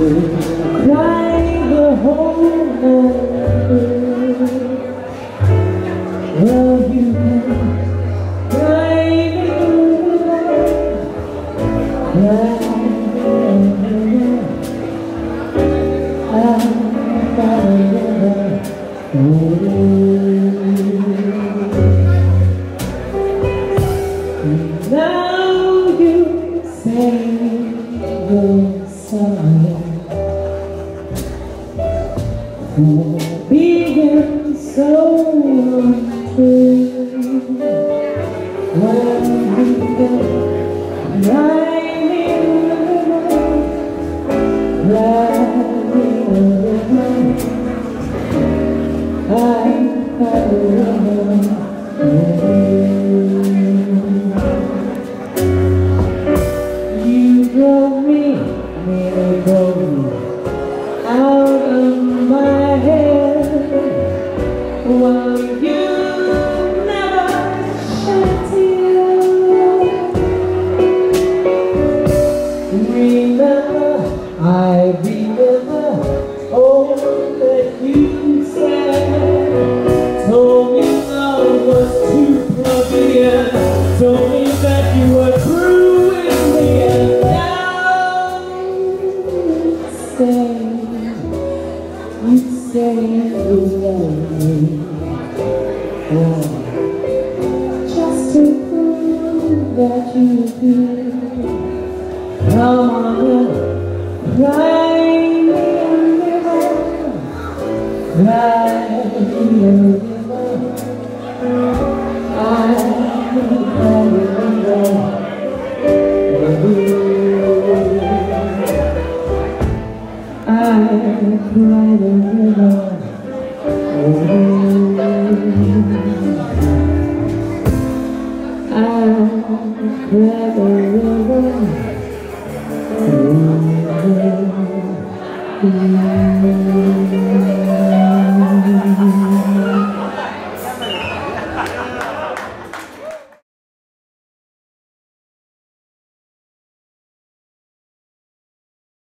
cry the whole night. Well, you can cry me now you say you're sorry for being so untrue. When you get right in the river, I cried the river. You drove me out of my head. Well, you never shed a tear. Remember, I remember all that you said. Told me love was too plebeian. Told me that you were through in the end. Now you say you love me, just to prove that you do. Come on and cry me a river, cry me a river. I cry a river for you. I cry the river for you. I cry the river for you.